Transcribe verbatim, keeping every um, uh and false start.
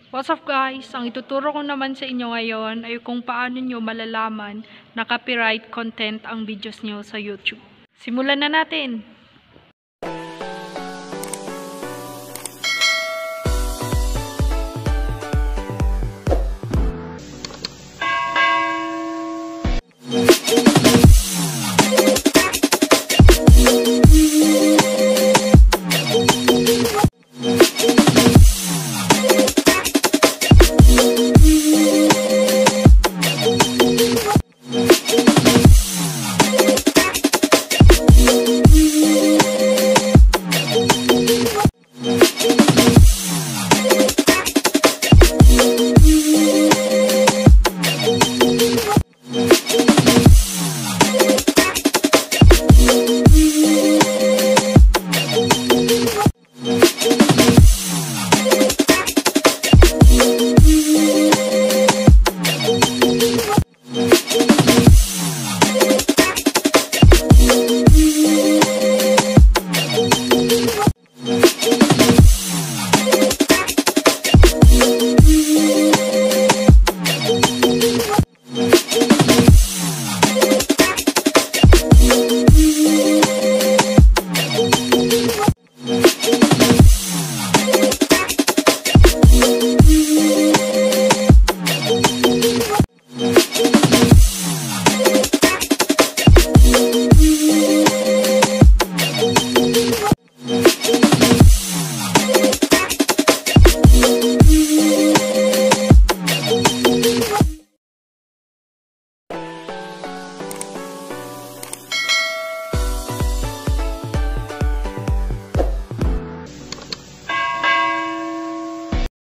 What's up guys? Ang ituturo ko naman sa inyo ngayon ay kung paano nyo malalaman na copyright content ang videos nyo sa YouTube. Simulan na natin!